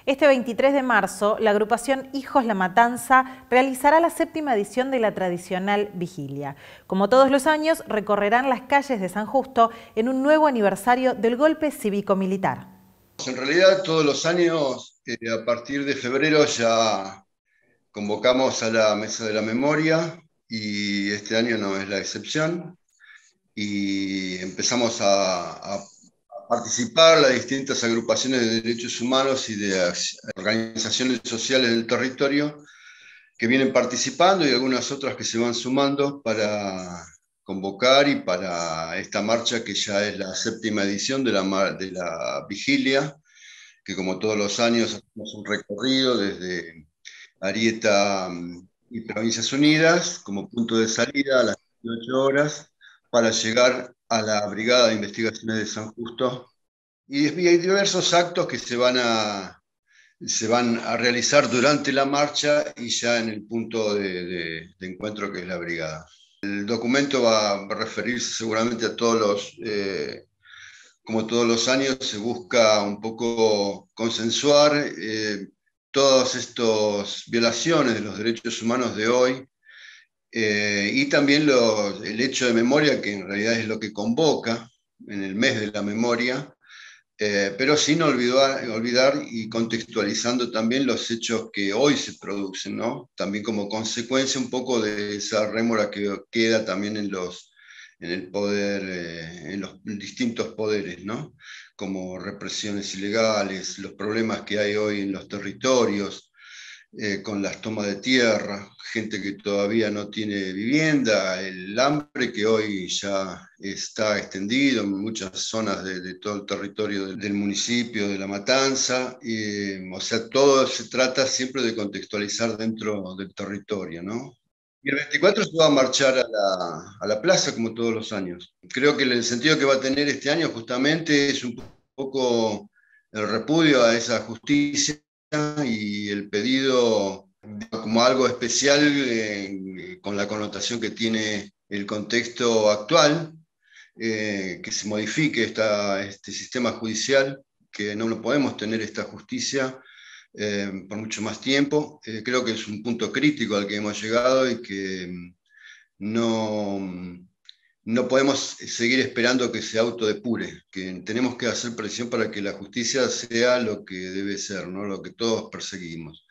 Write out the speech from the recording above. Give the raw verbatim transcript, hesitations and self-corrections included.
Este veintitrés de marzo, la agrupación Hijos La Matanza realizará la séptima edición de la tradicional vigilia. Como todos los años, recorrerán las calles de San Justo en un nuevo aniversario del golpe cívico-militar. En realidad, todos los años, eh, a partir de febrero, ya convocamos a la Mesa de la Memoria y este año no es la excepción. Y empezamos a, a participar las distintas agrupaciones de derechos humanos y de organizaciones sociales del territorio que vienen participando y algunas otras que se van sumando para convocar y para esta marcha que ya es la séptima edición de la, de la vigilia, que como todos los años hacemos un recorrido desde Arieta y Provincias Unidas como punto de salida a las dieciocho horas para llegar a la Brigada de Investigaciones de San Justo. Y hay diversos actos que se van a, se van a realizar durante la marcha y ya en el punto de, de, de encuentro que es la brigada. El documento va a referirse seguramente a todos los... Eh, como todos los años, se busca un poco consensuar eh, todas estas violaciones de los derechos humanos de hoy eh, y también lo, el hecho de memoria, que en realidad es lo que convoca en el mes de la memoria, eh, pero sin olvidar, olvidar y contextualizando también los hechos que hoy se producen, ¿no? También como consecuencia un poco de esa rémora que queda también en los en el poder, eh, en los distintos poderes, ¿no? Como represiones ilegales, los problemas que hay hoy en los territorios, eh, con las tomas de tierra, gente que todavía no tiene vivienda, el hambre que hoy ya está extendido en muchas zonas de, de todo el territorio del, del municipio de La Matanza. Y, o sea, todo se trata siempre de contextualizar dentro del territorio, ¿no? Y el veinticuatro se va a marchar a la, a la plaza como todos los años. Creo que el sentido que va a tener este año justamente es un poco el repudio a esa justicia y el pedido como algo especial eh, con la connotación que tiene el contexto actual, eh, que se modifique esta, este sistema judicial, que no lo podemos tener esta justicia eh, por mucho más tiempo. Eh, creo que es un punto crítico al que hemos llegado y que mm, no, mm, no podemos seguir esperando que se autodepure, que tenemos que hacer presión para que la justicia sea lo que debe ser, ¿no? Lo que todos perseguimos.